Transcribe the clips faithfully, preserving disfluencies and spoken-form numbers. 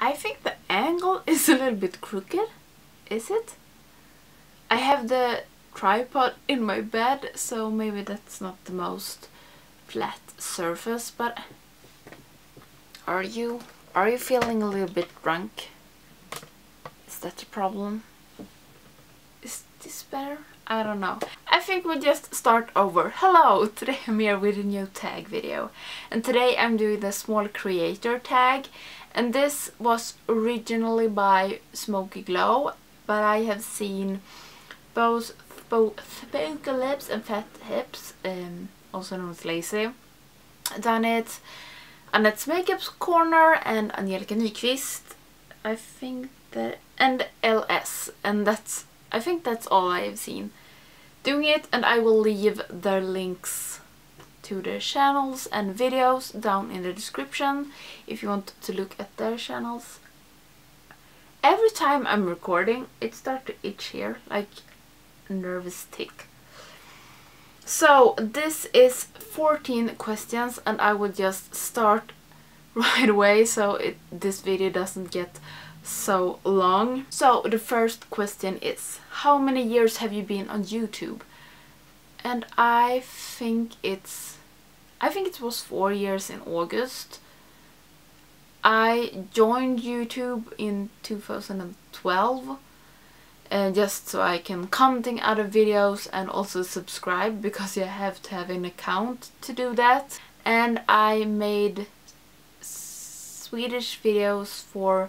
I think the angle is a little bit crooked. Is it? I have the tripod in my bed, so maybe that's not the most flat surface, but are you are you feeling a little bit drunk? Is that a problem? Is this better? I don't know. I think we'll just start over. Hello! Today I'm here with a new tag video. And today I'm doing the small creator tag. And this was originally by Smokey Glow, but I have seen both both Smokey Lips and Fat Hips, um, also known as Lazy, done it. Annette's Makeup Corner and Angelica Nyqvist, I think that, and Elle S, and that's I think that's all I have seen doing it, and I will leave their links to their channels and videos down in the description if you want to look at their channels. Every time I'm recording, it starts to itch here, like a nervous tick. So this is fourteen questions, and I will just start right away so it, this video doesn't get so long. So the first question is, how many years have you been on YouTube? And I think it's I think it was four years in August. I joined YouTube in two thousand twelve, uh, just so I can commenting other videos and also subscribe, because you have to have an account to do that. And I made Swedish videos for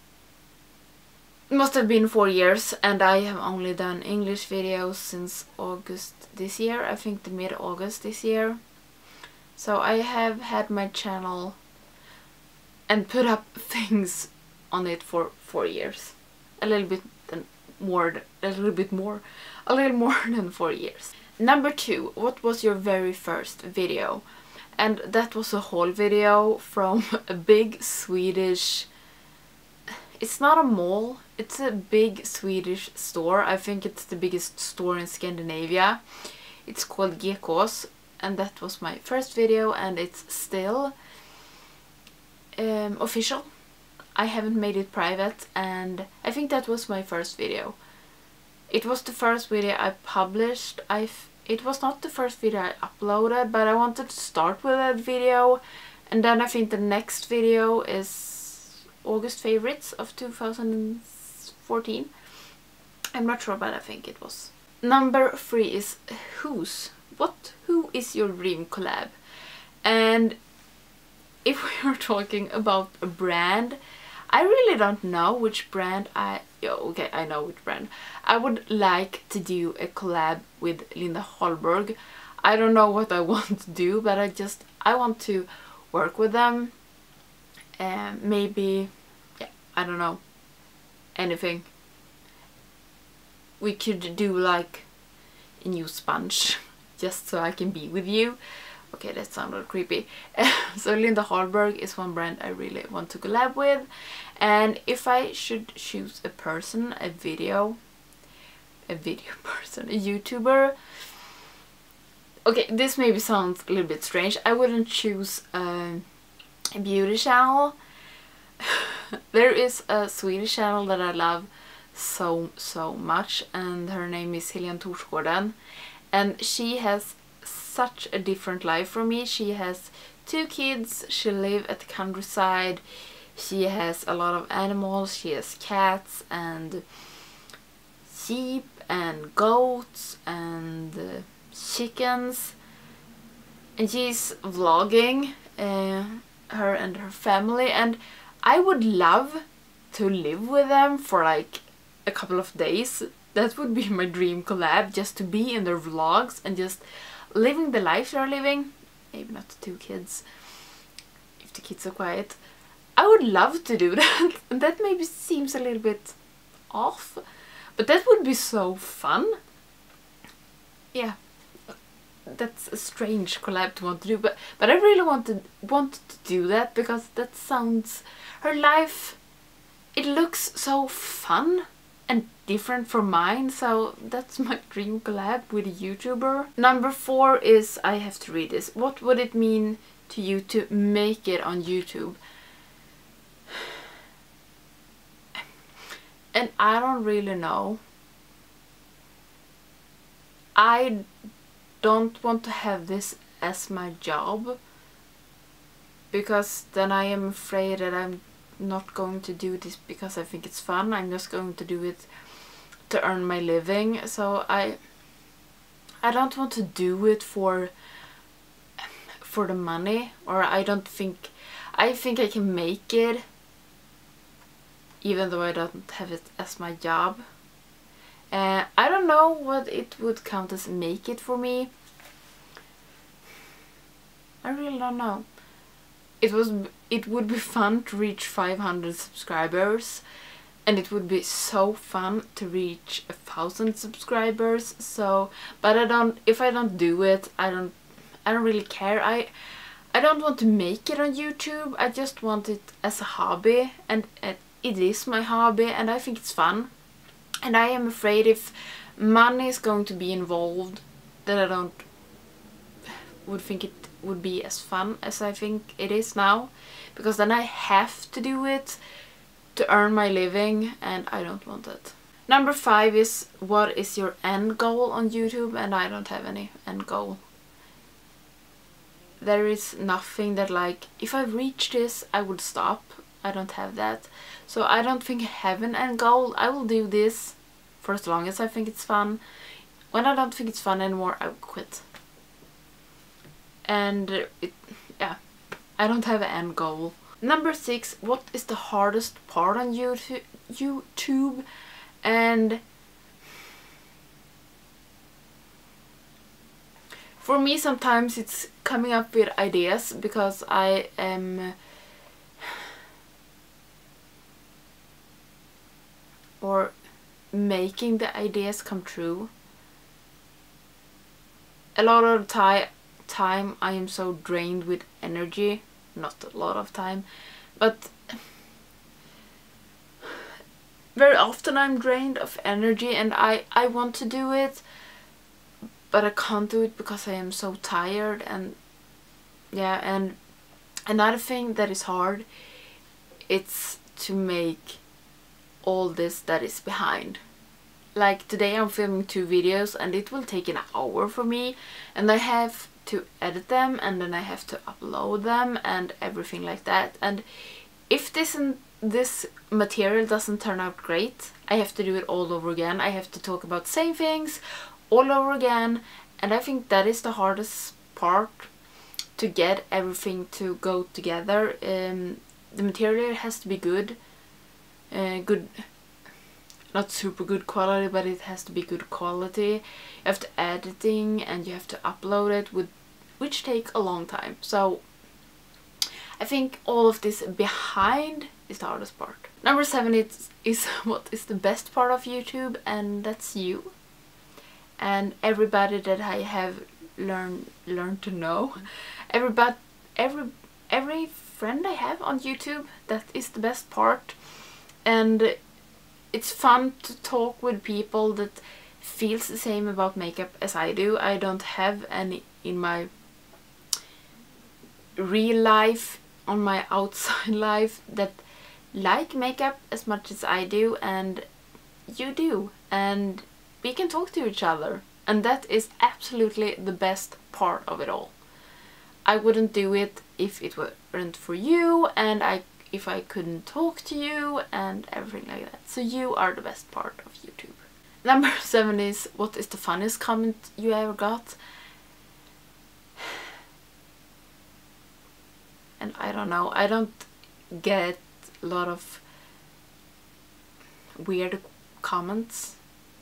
must have been four years, and I have only done English videos since August this year. I think the mid-August this year. So I have had my channel and put up things on it for four years. A little bit than more, a little bit more, a little more than four years. Number two, what was your very first video? And that was a haul video from a big Swedish, it's not a mall, it's a big Swedish store. I think it's the biggest store in Scandinavia. It's called G K's, and that was my first video, and it's still um, official. I haven't made it private, and I think that was my first video. It was the first video I published. I it was not the first video I uploaded, but I wanted to start with that video, and then I think the next video is August favorites of two thousand fourteen. I'm not sure, but I think it was. Number three is whose? What? Who is your dream collab? And if we are talking about a brand, I really don't know which brand I... Oh, okay, I know which brand. I would like to do a collab with Linda Hallberg. I don't know what I want to do, but I just... I want to work with them. Um, maybe, yeah, I don't know, anything. We could do like a new sponge, just so I can be with you. Okay, that sounded creepy. So Linda Hallberg is one brand I really want to collab with. And if I should choose a person, a video, a video person, a YouTuber. Okay, this maybe sounds a little bit strange. I wouldn't choose a a beauty channel. There is a Swedish channel that I love so so much, and her name is Helene Torsgården, and she has such a different life from me. She has two kids, she lives at the countryside, she has a lot of animals, she has cats and sheep and goats and uh, chickens, and she's vlogging uh, her and her family, and I would love to live with them for like a couple of days. That would be my dream collab, just to be in their vlogs and just living the life they're living. Maybe not the two kids, if the kids are quiet. I would love to do that, and that maybe seems a little bit off, but that would be so fun. Yeah. That's a strange collab to want to do, but but I really wanted wanted to do that because that sounds, her life, it looks so fun and different from mine, so that's my dream collab with a YouTuber. Number four is, I have to read this. What would it mean to you to make it on YouTube? and I don't really know. I don't want to have this as my job, because then I am afraid that I'm not going to do this because I think it's fun. I'm just going to do it to earn my living. So I I don't want to do it for for the money, or I don't think I think I can make it even though I don't have it as my job. Uh, I don't know what it would count as make it for me. I really don't know. It was it would be fun to reach five hundred subscribers, and it would be so fun to reach a thousand subscribers. So, but I don't. If I don't do it, I don't. I don't really care. I I don't want to make it on YouTube. I just want it as a hobby, and it, it is my hobby, and I think it's fun. And I am afraid if money is going to be involved, that I don't would think it would be as fun as I think it is now, because then I have to do it to earn my living, and I don't want it. Number five is, what is your end goal on YouTube? And I don't have any end goal. There is nothing that, like, if I reach this I would stop. I don't have that. So I don't think I have an end goal. I will do this for as long as I think it's fun. When I don't think it's fun anymore, I will quit. And it, yeah, I don't have an end goal. Number six, what is the hardest part on YouTube? YouTube? And for me, sometimes it's coming up with ideas, because I am or making the ideas come true. A lot of the time time I am so drained with energy. Not a lot of time, but very often I'm drained of energy, and I, I want to do it, but I can't do it because I am so tired. And yeah, and another thing that is hard, it's to make all this that is behind. Like today I'm filming two videos, and it will take an hour for me, and I have to edit them, and then I have to upload them and everything like that. And if this and this material doesn't turn out great, I have to do it all over again. I have to talk about the same things all over again, and I think that is the hardest part, to get everything to go together. Um, the material has to be good, uh, good, not super good quality, but it has to be good quality. You have to editing, and you have to upload it, with which take a long time. So I think all of this behind is the hardest part. Number seven is, is what is the best part of YouTube, and that's you. And everybody that I have learned learned to know. Everybody, every every friend I have on YouTube, that is the best part. And it's fun to talk with people that feels the same about makeup as I do. I don't have any in my real life, on my outside life, that like makeup as much as I do, and you do, and we can talk to each other, and that is absolutely the best part of it all. I wouldn't do it if it weren't for you, and I if I couldn't talk to you and everything like that. So you are the best part of YouTube. Number seven is, what is the funniest comment you ever got? And I don't know, I don't get a lot of weird comments.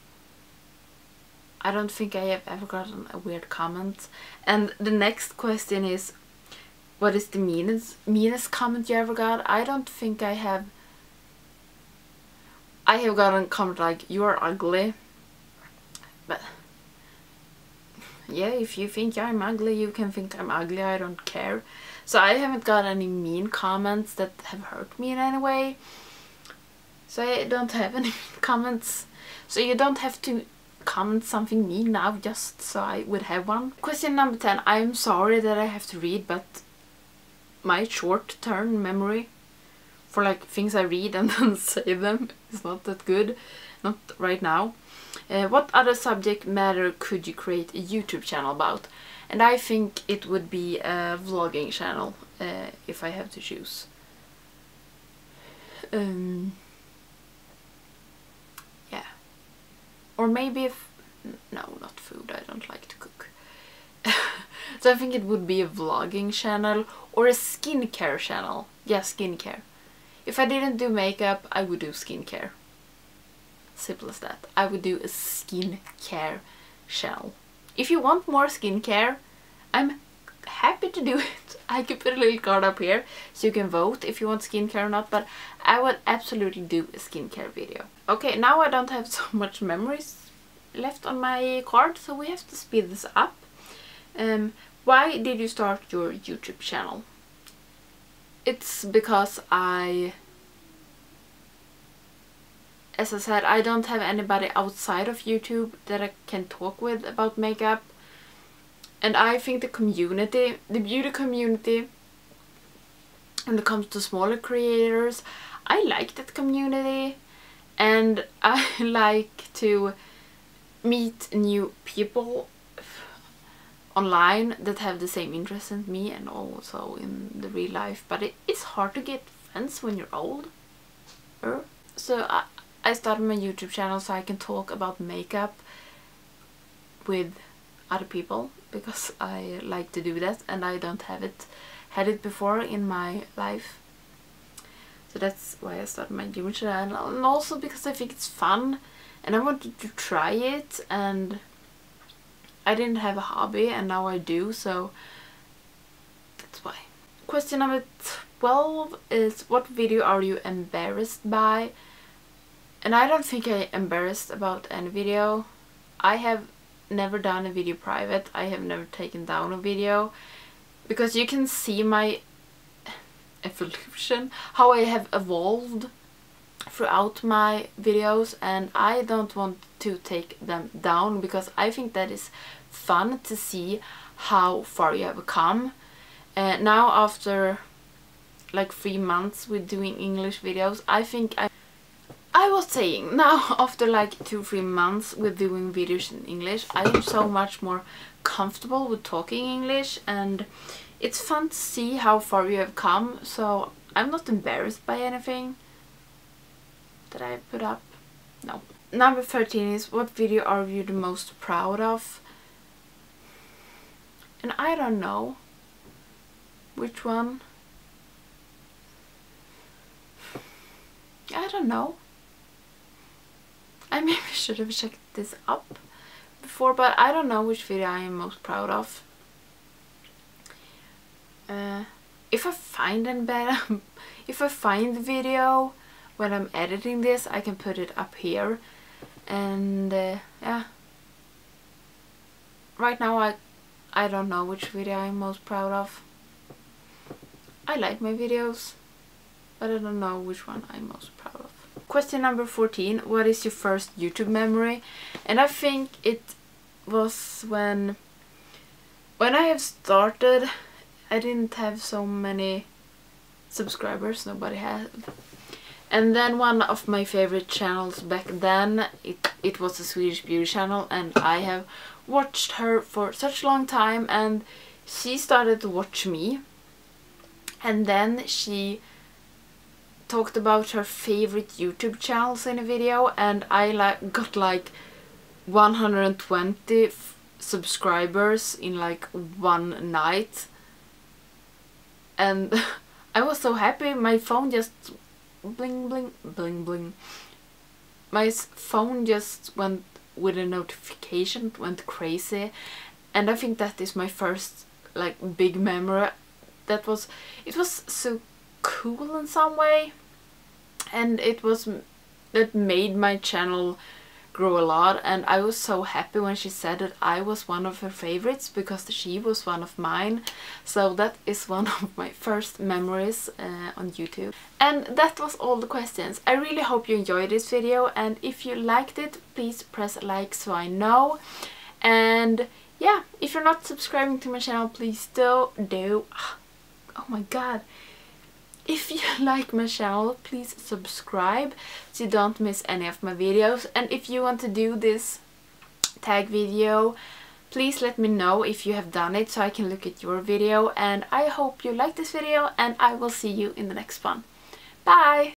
I don't think I have ever gotten a weird comment. And the next question is, what is the meanest meanest comment you ever got? I don't think I have. I have gotten a comment like, you are ugly. But yeah, if you think I'm ugly, you can think I'm ugly, I don't care. So I haven't got any mean comments that have hurt me in any way. So I don't have any mean comments. So you don't have to comment something mean now just so I would have one. Question number ten. I'm sorry that I have to read, but my short-term memory for like things I read and then say them. It's not that good, not right now. Uh, what other subject matter could you create a YouTube channel about? And I think it would be a vlogging channel, uh, if I have to choose. Um, yeah. Or maybe if... No, not food. I don't like to cook. So I think it would be a vlogging channel or a skincare channel. Yeah, skincare. If I didn't do makeup, I would do skincare. Simple as that. I would do a skincare channel. If you want more skincare, I'm happy to do it. I could put a little card up here so you can vote if you want skincare or not, but I would absolutely do a skincare video. Okay, now I don't have so much memories left on my card, so we have to speed this up. Um, why did you start your YouTube channel? It's because I, as I said, I don't have anybody outside of YouTube that I can talk with about makeup. And I think the community, the beauty community, when it comes to smaller creators, I like that community. And I like to meet new people online that have the same interests as me and also in the real life. But it, it's hard to get friends when you're old. So I, I started my YouTube channel so I can talk about makeup with other people, because I like to do that and I don't have it had it before in my life. So that's why I started my YouTube channel, and also because I think it's fun and I wanted to try it, and I didn't have a hobby and now I do, so that's why. Question number twelve is, what video are you embarrassed by? And I don't think I'm embarrassed about any video. I have never done a video private. I have never taken down a video, because you can see my evolution, how I have evolved throughout my videos, and I don't want to take them down because I think that is fun to see how far you have come. Uh, now after like three months with doing English videos, I think I I was saying, now after like two three months with doing videos in English, I am so much more comfortable with talking English, and it's fun to see how far you have come, so I'm not embarrassed by anything that I put up. No. Number thirteen is, what video are you the most proud of? And I don't know which one. I don't know. I maybe should have checked this up before, but I don't know which video I am most proud of. Uh, if I find it better, if I find the video when I'm editing this, I can put it up here. And uh, yeah, right now I I don't know which video I'm most proud of. I like my videos, but I don't know which one I'm most proud of. Question number fourteen, what is your first YouTube memory? And I think it was when when I have started, I didn't have so many subscribers, nobody had. And then one of my favorite channels back then, it, it was a Swedish beauty channel, and I have watched her for such a long time, and she started to watch me. And then she talked about her favorite YouTube channels in a video, and I like got like one hundred twenty subscribers in like one night. And I was so happy, my phone just bling bling bling bling. My phone just went with a notification, went crazy, and I think that is my first like big memory. That was, it was so cool in some way, and it was that made my channel grow a lot, and I was so happy when she said that I was one of her favorites because she was one of mine. So that is one of my first memories uh, on YouTube. And that was all the questions. I really hope you enjoyed this video, and if you liked it, please press like so I know. And yeah, if you're not subscribing to my channel, please do do oh my god, if you like my channel, please subscribe so you don't miss any of my videos. And if you want to do this tag video, please let me know if you have done it so I can look at your video. And I hope you like this video, and I will see you in the next one. Bye!